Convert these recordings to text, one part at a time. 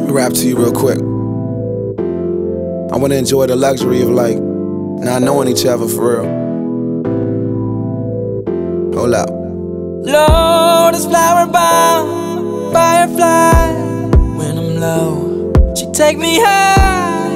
Rap to you real quick. I wanna enjoy the luxury of like not knowing each other for real. Hold up. Lord is flower bound, firefly. When I'm low, she take me high.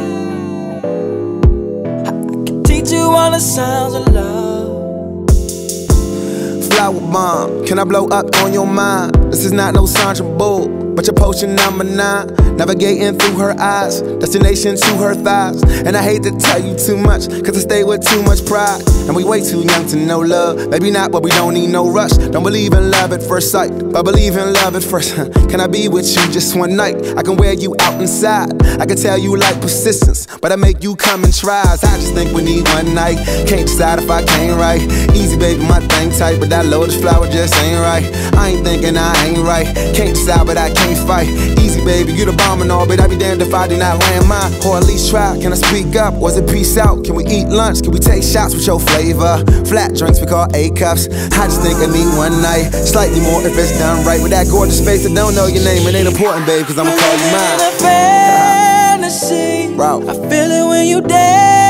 I can teach you all the sounds of love. Flower bomb, can I blow up on your mind? This is not no Sandra Bull, but your potion number 9. Navigating through her eyes, destination to her thighs. And I hate to tell you too much, cause I stay with too much pride. And we way too young to know love. Maybe not, but we don't need no rush. Don't believe in love at first sight, but believe in love at first. Can I be with you just one night? I can wear you out inside. I can tell you like persistence, but I make you come and try. I just think we need one night. Can't decide if I can't right. Easy baby, my thing tight, but that lotus flower just ain't right. I ain't thinking I ain't right. Can't decide, but I can't fight. Easy baby, you the bomb and all, but I'd be damned if I do not land mine. Or at least try. Can I speak up? Was it peace out? Can we eat lunch? Can we take shots with your flavor? Flat drinks we call A-cups. I just think I need one night, slightly more if it's done right. With that gorgeous face that don't know your name, it ain't important, babe, cause I'ma call you mine. Fantasy, Bro. I feel it when you dance.